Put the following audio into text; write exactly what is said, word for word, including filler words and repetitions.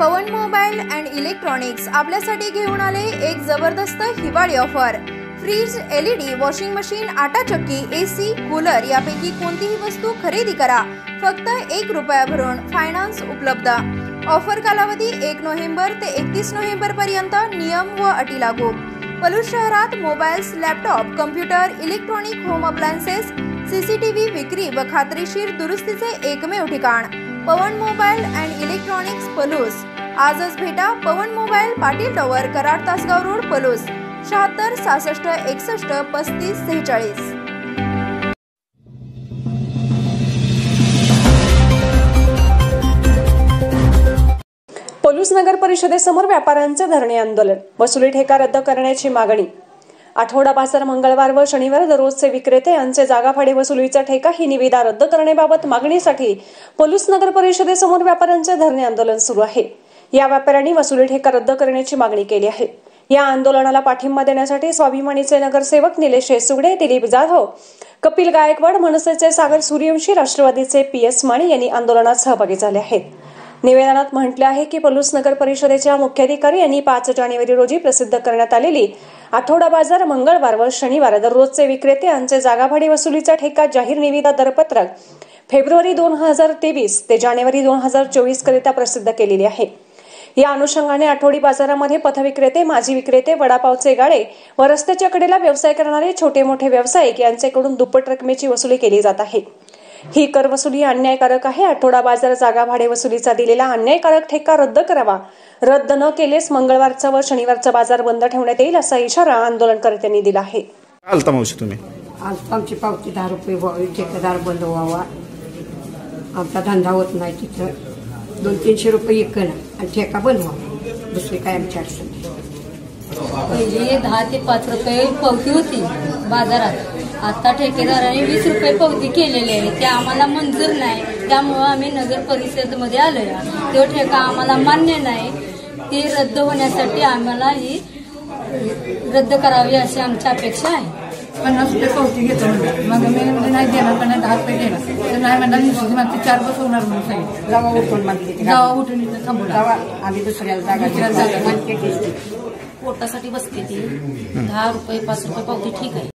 Pawan mobile and electronics आपल्यासाठी घेऊन आले एक जबरदस्त हिवाळी offer. Fridge, LED, washing machine, आटा चक्की, एसी, कूलर यापैकी कोणतीही वस्तू खरेदी करा फक्त एक रुपया भरून। फायनान्स उपलब्ध। ऑफर कालावधी एक नोव्हेंबर ते एकतीस नोव्हेंबर पर्यंत। नियम व अटी लागू। पलूस शहरात mobiles, laptop, computer, electronic home appliances, CCTV विक्री व खात्रीशीर दुरुस्तीचे एकमेव ठिकाण Pawan mobile and electronics Palus. आजच भेटा Pawan mobile, Patil tower, Karad, Tasgaon road, Palus. शहात्तर सहासष्ट एकसष्ट पस्तीस सेहेचाळीस। पलूस नगर परिषदेसमोर व्यापाऱ्यांचे धरणे आंदोलन। वसुली ठेका रद्द करण्याची मागणी। आठवडा बाजार मंगळवार व शनिवार दररोजचे विक्रेते यांचे जागा भाडे वसुलीचा ठेका ही निविदा रद्द करण्याबाबत मागणीसाठी पलूस नगर परिषदेसमोर व्यापाऱ्यांचे धरणे आंदोलन सुरू आहे। या व्यापाऱ्यांनी वसुली ठेका रद्द करण्याची मागणी केली आहे। या आंदोलनाला पाठिंबा देण्यासाठी स्वाभिमानीचे नगरसेवक निलेश सुगडे, दिलीप जाधव, कपिल गायकवाड, मनसेचे सागर सूर्यवंशी, राष्ट्रवादीचे पी एस माणी यांनी आंदोलनात सहभागी झाले आहेत। निवेदनात म्हटले आहे की पलूस नगर परिषदेच्या मुख्याधिकारी यांनी पाच जानेवारी रोजी प्रसिद्ध करण्यात आलेली आठवडा बाजार मंगळवार व शनिवार दररोजचे विक्रेते यांचे जागा भाडे वसुलीचा ठेका जाहीर निविदा दरपत्रक फेब्रुवारी दोन हजार तेवीस ते जानेवारी दोन हजार चोवीस करिता प्रसिद्ध केलेली आहे। या अनुषंगाने आठवडी बाजारामध्ये पथविक्रेते, माजी विक्रेते, वडापावचे गाडे व रस्त्याच्या कडेला व्यवसाय करणारे छोटे मोठे व्यावसायिक यांच्याकडून दुप्पट रकमेची वसुली केली जात आहे। ही कर वसुली अन्यायकारक आहे। आठवडा बाजार जागा भाडे वसुलीचा दिलेला अन्यायकारक ठेका रद्द करावा। रद्द न केल्यास मंगळवारचा व शनिवारचा बाजार बंद ठेवण्यात येईल असा इशारा आंदोलनकर्त्यांनी दिला आहे। आलता मावशी तुम्ही आज आमची पावती दहा रुपये व्हावी, ठेकेदार बंद व्हावा, आमचा धंदा होत नाही, तिथं दोन तीनशे रुपये एक आणि ठेका बंद व्हावा, दुसरी काय आमची अडचण नाही। पहिले दहा ते पाच रुपये पावती होती बाजारात, आता ठेकेदाराने वीस रुपये पावती केलेली आहे, ते आम्हाला मंजूर नाही, त्यामुळे आम्ही नगर परिषदेमध्ये आलोय। तो ठेका आम्हाला मान्य नाही, ते रद्द होण्यासाठी आम्हाला ही रद्द करावी अशी आमची अपेक्षा आहे। पन्नास रुपये पावती घेतो म्हणजे मग मी म्हणजे नाही देणार, पण दहा रुपये देणार तर नाही म्हणणार, चार बस होणार म्हणून सांगितलं। जावा उठून मागली, जावा उठून इथं थांबू, जावा आम्ही दुसऱ्याला जागा जागा पोटासाठी बसते ती दहा रुपये पाच रुपये पावती ठीक आहे।